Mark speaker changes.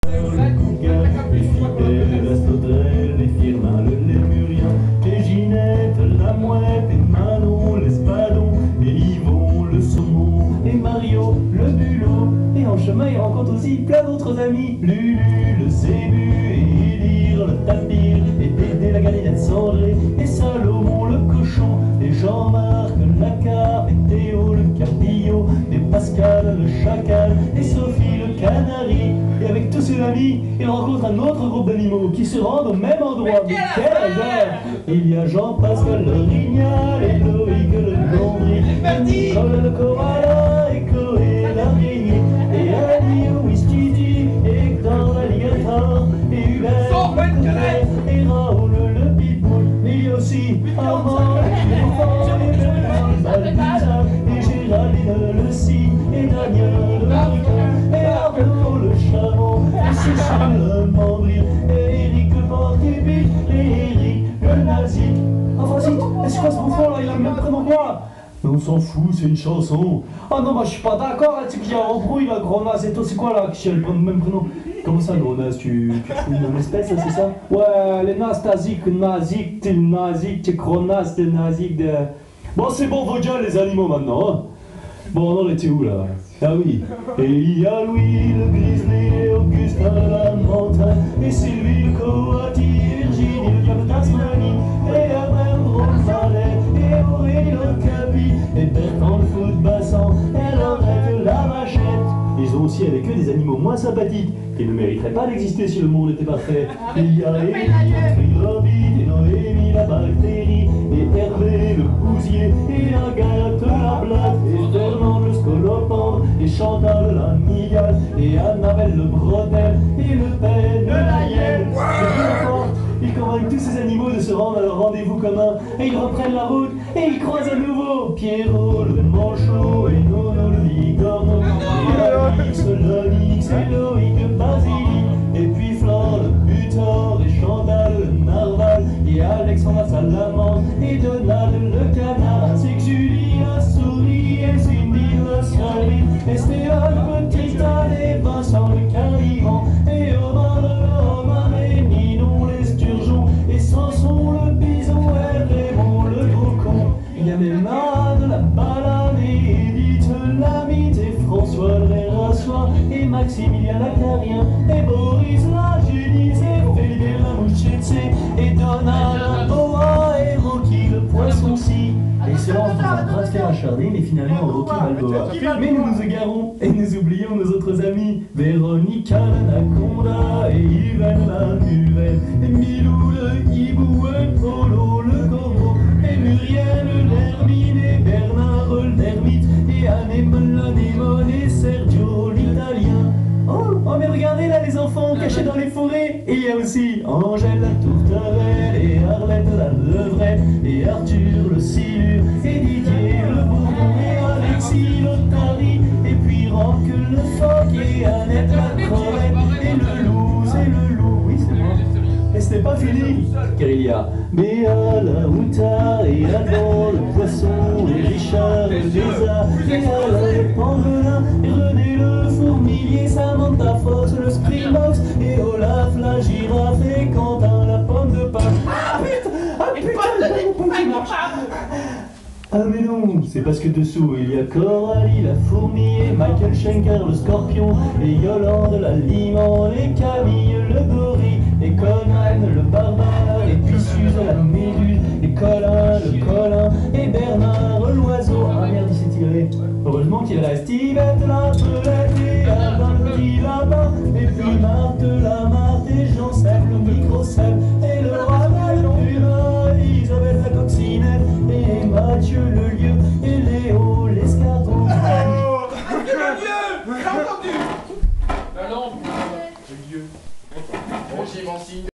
Speaker 1: le Cougar, les Fidèles, la Sauterelle, les Firmin, le Lémurien, et Ginette, la Mouette, et Manon, l'Espadon, et Yvon, le Saumon, et Mario, le Bulot. Et en chemin, il rencontre aussi plein d'autres amis, Lulu, le Zébu, et Édir, le Tapir, et Dédé, la Galinette cendrée, et Salomon, le Cochon, et Jean-Marc, le Lacard, et Théo, le Carpillon, et Pascal, le Chacal, et Sophie, le Canari. Et avec tous ses amis, il rencontre un autre groupe d'animaux qui se rendent au même endroit. Mais quel hasard! Il y a Jean-Pascal le Rignal, et Loïc le Gondry, et Nicole le Koala, et Chloé l'araignée, et Annie Ouistidi, et Hector l'alligator, et Hubert le coquet, et Raoul le pitbull. Mais il y a aussi Armand, et Balbuzard, et Géraldine le scie, et Daniel le Ricain, et Arnaud le chameau, et Cécile le mandril, et Eric le porc-épic, et Eric le nazi. Enfin si, c'est quoi ce bouffon là? Il a le même prénom que moi. Mais on s'en fout, c'est une chanson. Ah non, moi je suis pas d'accord, tu sais qu'il y a un embrouille là, gros naze, et toi c'est quoi là qui a le même prénom? Comment ça, gros naze, tu fous une même espèce, c'est ça? Ouais, les nazes, naziques, t'es nazique, t'es gros naze, t'es nazique de... Bon, c'est bon, vos gueules, les animaux maintenant, hein. Bon, on en était où là? Ah oui. Et il y a Louis le grizzly, et Augustin la montagne, et Sylvie le coati, et Virginie le diable Tasmanie, et Abraham le valet, et Aurélie le capi, et Bertrand le foot bassan, et Laurette la machette. Ils ont aussi avec eux des animaux moins sympathiques, qui ne mériteraient pas d'exister si le monde était parfait. Il y a Émilie le trilobite, et Noémie la bactérie, et Hervé le bousier, et Agathe la blatte, et Fernand le scolopendre, et Chantal la migale, et Annabelle le bretelle, et Le Pen la hyène. Ils convainquent tous ces animaux de se rendre à leur rendez-vous commun, et ils reprennent la route, et ils croisent à nouveau Pierrot le manchot, et Nono le bigorneau, et Alix l'onyx, et Loïc le basilic, et puis Flore le butor, et Chantal le narval, et Alexandre la salamandre, et Donald le canard, ainsi que Julie la souris, et Cindy la scarabée, et Stéphane le petit âne, et Vincent le caliban, et Omar le homard, et Ninon l'esturgeon, et Samson le bison, et Raymond le gros con. Il y a même Anne la balade, et Edith l'amite, et François le rérassoir, et Maximilien l'acarien, et Boris la génisse, et Felipe la mouchette, et Donald la boa, et Rocky le poisson-ci. Et ils se lancent dans un bras de fer acharné, mais finalement Rocky Balboa. Mais nous nous égarons, et nous oublions nos autres amis, Véronica l'anaconda, et Yvan la murette, et Milou le hibou, et Polo le corbeau, et Muriel l'hermine, et Bernard l'ermite, et Anémone l'anémone, et Sergio l'italien. Oh, mais regardez là les enfants cachés dans les forêts. Et il y a aussi Angèle la tourterelle, et Arlette la levrette, et Arthur le silure, et Didier le bourdon, et Alexis l'otarie, et puis Roque le phoque, et Annette la crevette, et le loup, c'est le loup, oui c'est moi. Et ce n'est pas fini, car il y a Béa la moutarde, et Alban le poisson, et Richard le lézard, et Alain le pangolin, et René le fourmilier, Samantha Fox le springbox, et Olaf la girafe, et Quentin la pomme de pin. Ah putain, ah mais non, c'est parce que dessous il y a Coralie la fourmi, et Michael Schenker le scorpion, et Yolande la liman, et